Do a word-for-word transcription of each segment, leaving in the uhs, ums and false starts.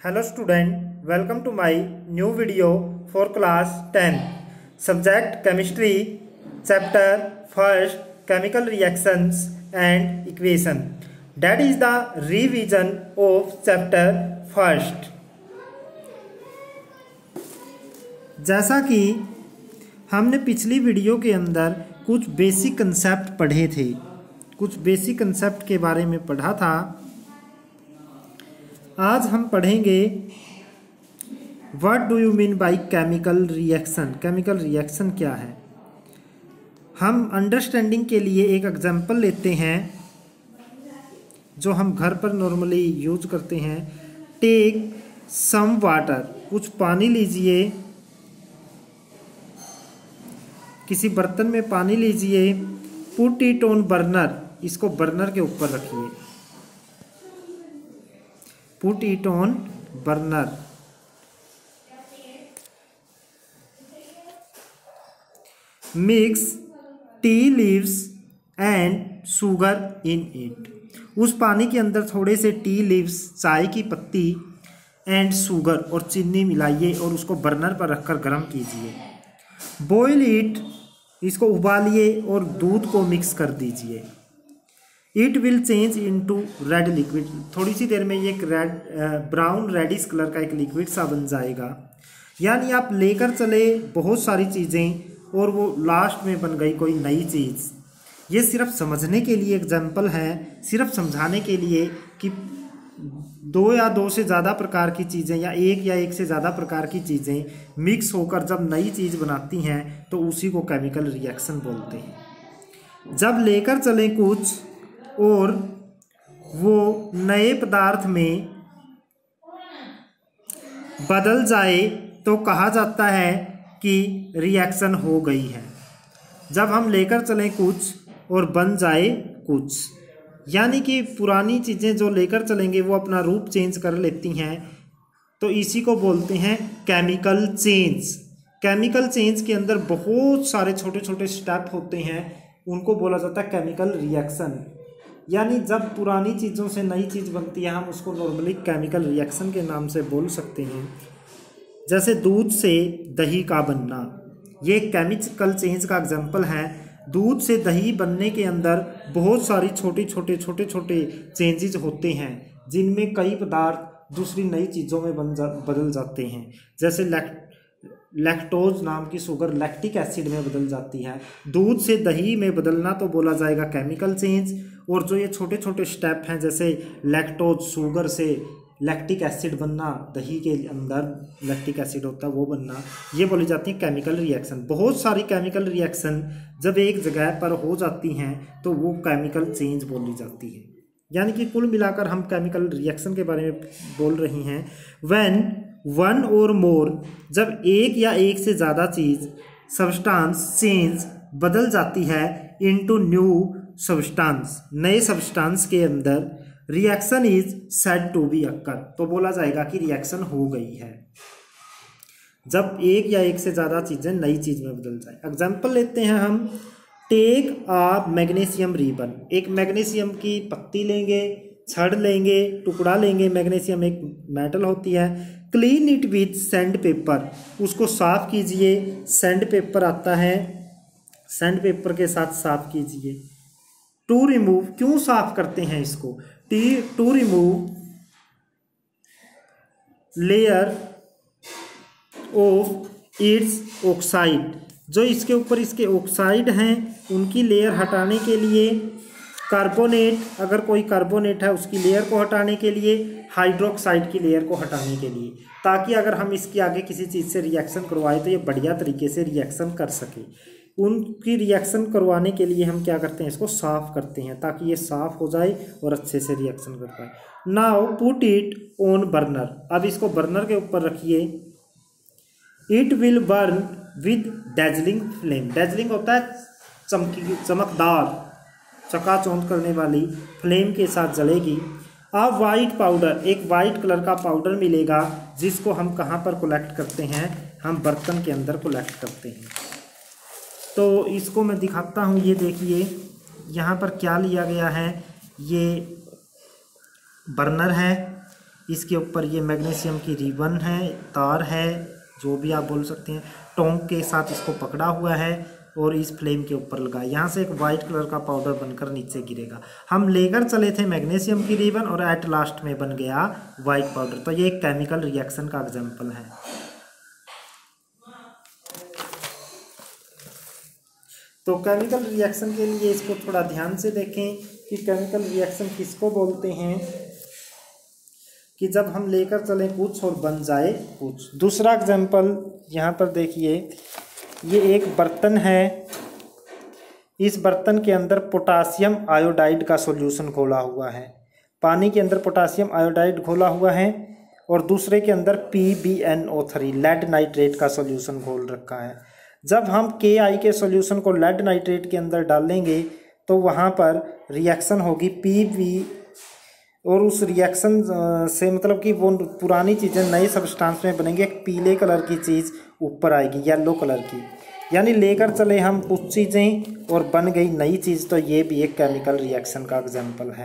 Hello student, welcome to my new video for class ten. Subject Chemistry, Chapter first Chemical Reactions and Equation. That is the revision of Chapter first. जैसा कि हमने पिछली video के अंदर कुछ basic concept पढ़े थे, कुछ बेसिक कंसेप्ट के बारे में पढ़ा था। आज हम पढ़ेंगे what do you mean by chemical reaction. Chemical reaction क्या है। हम अंडरस्टैंडिंग के लिए एक एग्जांपल लेते हैं जो हम घर पर नॉर्मली यूज करते हैं। टेक सम वाटर, कुछ पानी लीजिए, किसी बर्तन में पानी लीजिए। पुट इट ऑन बर्नर, इसको बर्नर के ऊपर रखिए। Put it on burner. Mix tea leaves and sugar in it. उस पानी के अंदर थोड़े से टी लीव्स, चाय की पत्ती एंड शुगर और चीनी मिलाइए और उसको बर्नर पर रखकर गर्म कीजिए। बॉयल इट, इसको उबालिए और दूध को मिक्स कर दीजिए। It will change into red liquid, थोड़ी सी देर में ये एक रेड ब्राउन रेडिश कलर का एक लिक्विड सा बन जाएगा। यानी आप लेकर चले बहुत सारी चीज़ें और वो लास्ट में बन गई कोई नई चीज़। ये सिर्फ समझने के लिए एग्जाम्पल है, सिर्फ समझाने के लिए कि दो या दो से ज़्यादा प्रकार की चीज़ें या एक या एक से ज़्यादा प्रकार की चीज़ें मिक्स होकर जब नई चीज़ बनाती हैं तो उसी को केमिकल रिएक्शन बोलते हैं। जब लेकर चलें कुछ और वो नए पदार्थ में बदल जाए तो कहा जाता है कि रिएक्शन हो गई है। जब हम लेकर चलें कुछ और बन जाए कुछ, यानी कि पुरानी चीज़ें जो लेकर चलेंगे वो अपना रूप चेंज कर लेती हैं, तो इसी को बोलते हैं केमिकल चेंज। केमिकल चेंज के अंदर बहुत सारे छोटे छोटे स्टेप होते हैं, उनको बोला जाता है केमिकल रिएक्शन। यानी जब पुरानी चीज़ों से नई चीज़ बनती है हम उसको नॉर्मली केमिकल रिएक्शन के नाम से बोल सकते हैं। जैसे दूध से दही का बनना, ये केमिकल चेंज का एग्जाम्पल है। दूध से दही बनने के अंदर बहुत सारी छोटी छोटे छोटे छोटे चेंजेस होते हैं जिनमें कई पदार्थ दूसरी नई चीज़ों में बन जा बदल जाते हैं। जैसे लैक्ट लैक्टोज नाम की शुगर लैक्टिक एसिड में बदल जाती है। दूध से दही में बदलना तो बोला जाएगा केमिकल चेंज। और जो ये छोटे छोटे स्टेप हैं जैसे लैक्टोज शुगर से लैक्टिक एसिड बनना, दही के अंदर लैक्टिक एसिड होता है वो बनना, ये बोली जाती है केमिकल रिएक्शन। बहुत सारी केमिकल रिएक्शन जब एक जगह पर हो जाती हैं तो वो केमिकल चेंज बोली जाती है। यानी कि कुल मिलाकर हम केमिकल रिएक्शन के बारे में बोल रही हैं। व्हेन वन और मोर, जब एक या एक से ज़्यादा चीज़ सब्सटेंस चेंज बदल जाती है इनटू न्यू सब्सटेंस, नए सब्सटेंस के अंदर, reaction is said to be occur, तो बोला जाएगा कि रिएक्शन हो गई है जब एक या एक से ज़्यादा चीज़ें नई चीज़ में बदल जाए। एग्जाम्पल लेते हैं हम। टेक आ मैग्नीशियम रिबन, एक मैग्नीशियम की पत्ती लेंगे, छड़ लेंगे, टुकड़ा लेंगे। मैग्नीशियम एक मेटल होती है। Clean it with sand paper, उसको साफ कीजिए। सैंड पेपर आता है, सैंड पेपर के साथ साफ कीजिए। टू रिमूव, क्यों साफ करते हैं इसको? टी to remove layer of its oxide, जो इसके ऊपर इसके ऑक्साइड हैं उनकी लेयर हटाने के लिए। कार्बोनेट, अगर कोई कार्बोनेट है उसकी लेयर को हटाने के लिए। हाइड्रोक्साइड की लेयर को हटाने के लिए, ताकि अगर हम इसके आगे किसी चीज़ से रिएक्शन करवाएं तो ये बढ़िया तरीके से रिएक्शन कर सके। उनकी रिएक्शन करवाने के लिए हम क्या करते हैं, इसको साफ करते हैं ताकि ये साफ हो जाए और अच्छे से रिएक्शन कर पाए। Now put it on burner, अब इसको बर्नर के ऊपर रखिए। It will burn with dazzling flame, dazzling होता है चमकी चमकदार चकाचौंध करने वाली फ्लेम के साथ जलेगी। अब वाइट पाउडर, एक वाइट कलर का पाउडर मिलेगा जिसको हम कहाँ पर कलेक्ट करते हैं, हम बर्तन के अंदर कलेक्ट करते हैं। तो इसको मैं दिखाता हूँ, ये देखिए यहाँ पर क्या लिया गया है। ये बर्नर है इसके ऊपर ये मैग्नीशियम की रिबन है, तार है, जो भी आप बोल सकते हैं, टोंक के साथ इसको पकड़ा हुआ है और इस फ्लेम के ऊपर लगा। यहाँ से एक वाइट कलर का पाउडर बनकर नीचे गिरेगा। हम लेकर चले थे मैग्नीशियम की रिबन और एट लास्ट में बन गया वाइट पाउडर। तो ये एक केमिकल रिएक्शन का एग्जाम्पल है। तो केमिकल रिएक्शन के लिए इसको थोड़ा ध्यान से देखें कि केमिकल रिएक्शन किसको बोलते हैं, कि जब हम लेकर चलें कुछ और बन जाए कुछ। दूसरा एग्जाम्पल यहाँ पर देखिए, ये एक बर्तन है, इस बर्तन के अंदर पोटासियम आयोडाइड का सॉल्यूशन घोला हुआ है। पानी के अंदर पोटासियम आयोडाइड घोला हुआ है और दूसरे के अंदर P B N O three lead nitrate का सॉल्यूशन घोल रखा है। जब हम के आई के सॉल्यूशन को लेड नाइट्रेट के अंदर डालेंगे तो वहाँ पर रिएक्शन होगी पी बी, और उस रिएक्शन से मतलब कि वो पुरानी चीज़ें नए सब्सटेंस में बनेंगे, एक पीले कलर की चीज़ ऊपर आएगी, येलो कलर की। यानी लेकर चले हम कुछ चीज़ें और बन गई नई चीज़। तो ये भी एक केमिकल रिएक्शन का एग्जाम्पल है।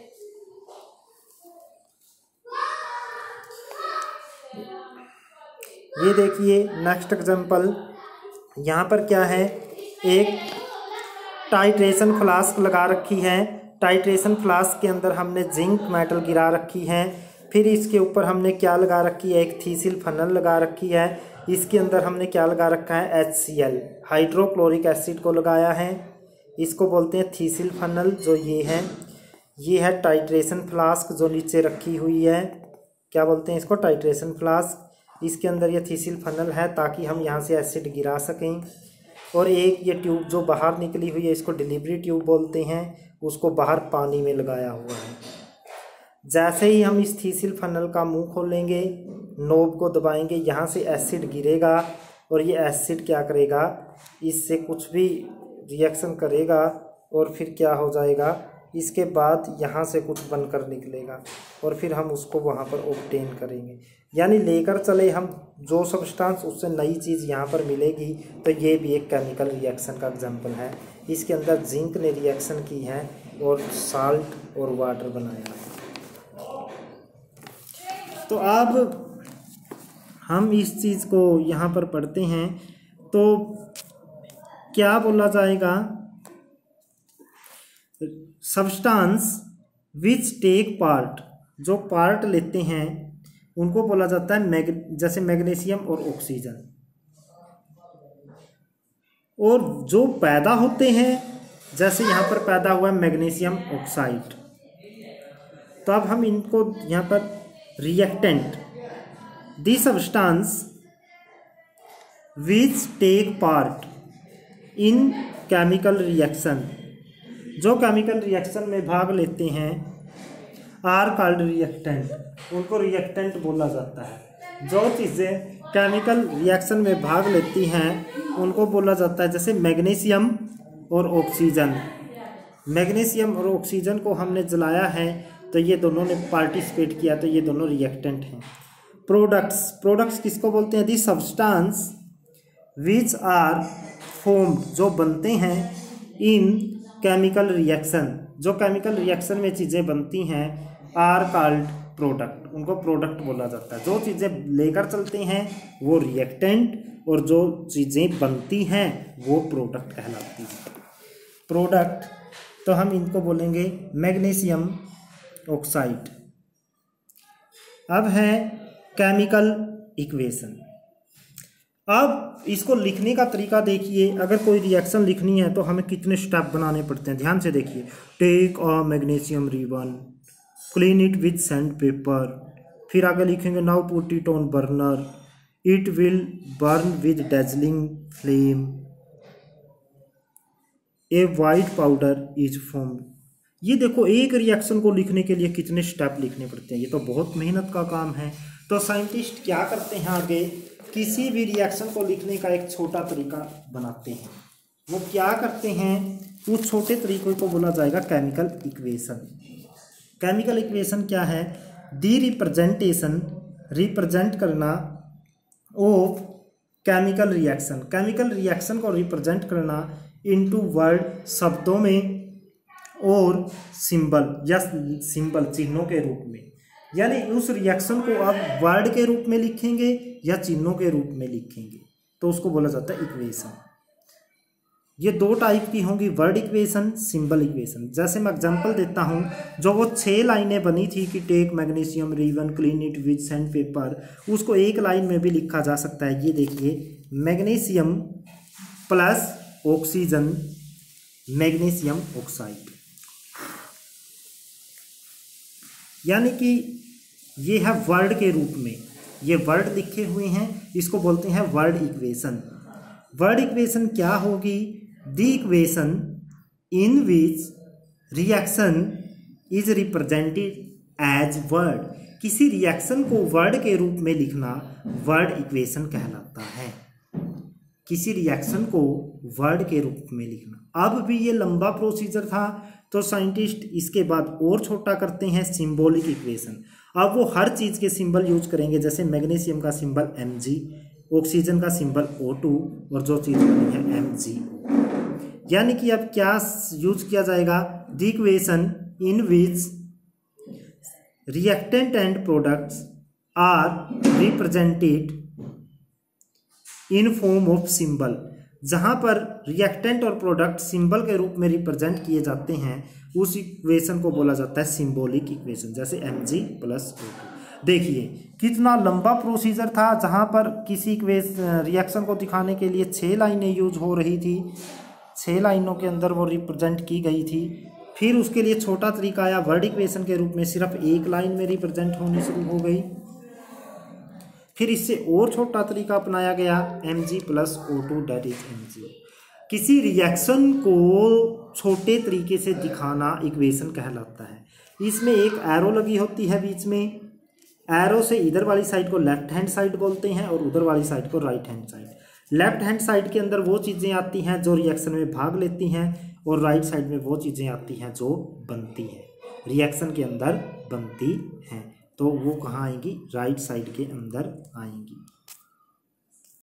ये देखिए नेक्स्ट एग्जाम्पल, यहाँ पर क्या है, एक टाइट्रेशन फ्लास्क लगा रखी है। टाइट्रेशन फ्लास्क के अंदर हमने जिंक मेटल गिरा रखी है। फिर इसके ऊपर हमने क्या लगा रखी है, एक थीसिल फनल लगा रखी है। इसके अंदर हमने क्या लगा रखा है, H C L hydrochloric acid को लगाया है। इसको बोलते हैं थीसिल फनल। जो ये है, ये है टाइट्रेशन फ्लास्क जो नीचे रखी हुई है। क्या बोलते हैं इसको, टाइट्रेशन फ्लास्क। इसके अंदर ये थीसिल फनल है ताकि हम यहाँ से एसिड गिरा सकें। और एक ये ट्यूब जो बाहर निकली हुई है, इसको डिलीवरी ट्यूब बोलते हैं, उसको बाहर पानी में लगाया हुआ है। जैसे ही हम इस थीसिल फनल का मुंह खोलेंगे, नोब को दबाएंगे, यहाँ से एसिड गिरेगा और ये एसिड क्या करेगा, इससे कुछ भी रिएक्शन करेगा और फिर क्या हो जाएगा, इसके बाद यहाँ से कुछ बनकर निकलेगा और फिर हम उसको वहाँ पर ऑब्टेन करेंगे। यानी लेकर चले हम जो सब्सटेंस, उससे नई चीज़ यहाँ पर मिलेगी। तो ये भी एक केमिकल रिएक्शन का एग्जाम्पल है। इसके अंदर जिंक ने रिएक्शन की है और साल्ट और वाटर बनाया है। तो अब हम इस चीज़ को यहाँ पर पढ़ते हैं तो क्या बोला जाएगा, सब्सटेंस विच टेक पार्ट, जो पार्ट लेते हैं उनको बोला जाता है मैग जैसे मैग्नीशियम और ऑक्सीजन। और जो पैदा होते हैं, जैसे यहाँ पर पैदा हुआ मैग्नीशियम ऑक्साइड। तो अब हम इनको यहाँ पर reactant, the substance which take part in chemical reaction, जो केमिकल रिएक्शन में भाग लेते हैं, आर कॉल्ड रिएक्टेंट, उनको रिएक्टेंट बोला जाता है। जो चीज़ें केमिकल रिएक्शन में भाग लेती हैं उनको बोला जाता है, जैसे मैग्नीशियम और ऑक्सीजन। मैग्नीशियम और ऑक्सीजन को हमने जलाया है तो ये दोनों ने पार्टिसिपेट किया, तो ये दोनों रिएक्टेंट हैं। प्रोडक्ट्स, प्रोडक्ट्स किसको बोलते हैं, the substance which are formed, जो बनते हैं इन केमिकल रिएक्शन, जो केमिकल रिएक्शन में चीज़ें बनती हैं, आर कॉल्ड प्रोडक्ट, उनको प्रोडक्ट बोला जाता है। जो चीज़ें लेकर चलते हैं वो रिएक्टेंट और जो चीज़ें बनती हैं वो प्रोडक्ट कहलाती हैं। प्रोडक्ट तो हम इनको बोलेंगे मैग्नीशियम ऑक्साइड। अब है केमिकल इक्वेशन। अब इसको लिखने का तरीका देखिए, अगर कोई रिएक्शन लिखनी है तो हमें कितने स्टेप बनाने पड़ते हैं, ध्यान से देखिए। Take a magnesium ribbon, clean it with sand paper, फिर आगे लिखेंगे now put it on burner, it will burn with dazzling flame, a white powder is formed. ये देखो, एक रिएक्शन को लिखने के लिए कितने स्टेप लिखने पड़ते हैं, ये तो बहुत मेहनत का काम है। तो साइंटिस्ट क्या करते हैं, आगे किसी भी रिएक्शन को लिखने का एक छोटा तरीका बनाते हैं। वो क्या करते हैं, उस छोटे तरीके को बोला जाएगा केमिकल इक्वेशन। केमिकल इक्वेशन क्या है, दी रिप्रेजेंटेशन, रिप्रेजेंट करना of chemical reaction, chemical reaction को रिप्रेजेंट करना इनटू वर्ड, शब्दों में और सिंबल या सिंबल चिन्हों के रूप में। यानी उस रिएक्शन को आप वर्ड के रूप में लिखेंगे या चिन्हों के रूप में लिखेंगे तो उसको बोला जाता है इक्वेशन। ये दो टाइप की होंगी, वर्ड इक्वेशन, सिंबल इक्वेशन। जैसे मैं एग्जांपल देता हूँ, जो वो छह लाइनें बनी थी कि take magnesium ribbon clean it with sand paper, उसको एक लाइन में भी लिखा जा सकता है। ये देखिए, magnesium plus oxygen magnesium oxide, यानी कि ये है वर्ड के रूप में, ये वर्ड लिखे हुए हैं, इसको बोलते हैं वर्ड इक्वेशन। वर्ड इक्वेशन क्या होगी? The equation in which reaction is represented as word. किसी रिएक्शन को वर्ड के रूप में लिखना वर्ड इक्वेशन कहलाता है। किसी रिएक्शन को वर्ड के रूप में लिखना। अब भी ये लंबा प्रोसीजर था, तो साइंटिस्ट इसके बाद और छोटा करते हैं, सिंबॉलिक इक्वेशन। अब वो हर चीज़ के सिंबल यूज करेंगे, जैसे मैग्नीशियम का सिंबल एम जी, ऑक्सीजन का सिंबल ओ टू, और जो चीज़ बनी है एम जी। यानी कि अब क्या यूज किया जाएगा? The equation in which reactant and products are represented in form of symbol. जहाँ पर रिएक्टेंट और प्रोडक्ट सिंबल के रूप में रिप्रेजेंट किए जाते हैं, उस इक्वेशन को बोला जाता है सिंबॉलिक इक्वेशन। जैसे M G plus O two. देखिए कितना लंबा प्रोसीजर था, जहाँ पर किसी इक्वेशन रिएक्शन को दिखाने के लिए छः लाइनें यूज हो रही थी, छः लाइनों के अंदर वो रिप्रेजेंट की गई थी। फिर उसके लिए छोटा तरीका आया, वर्ड इक्वेशन के रूप में सिर्फ एक लाइन में रिप्रेजेंट होनी शुरू हो गई। फिर इससे और छोटा तरीका अपनाया गया, M G plus O two that is M G. किसी रिएक्शन को छोटे तरीके से दिखाना इक्वेशन कहलाता है। इसमें एक एरो लगी होती है बीच में, एरो से इधर वाली साइड को लेफ्ट हैंड साइड बोलते हैं और उधर वाली साइड को right hand side. Left hand side के अंदर वो चीज़ें आती हैं जो रिएक्शन में भाग लेती हैं, और राइट साइड में वो चीज़ें आती हैं जो बनती हैं, रिएक्शन के अंदर बनती हैं। तो वो कहाँ आएंगी? राइट साइड के अंदर आएंगी।